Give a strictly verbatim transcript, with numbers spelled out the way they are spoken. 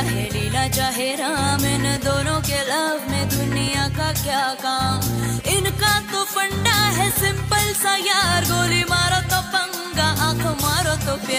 चाहे लीला चाहे राम, इन दोनों के लव में दुनिया का क्या काम। इनका तो फंडा है सिंपल सा यार, गोली मारो तो पंगा, आंख मारो तो प्यार।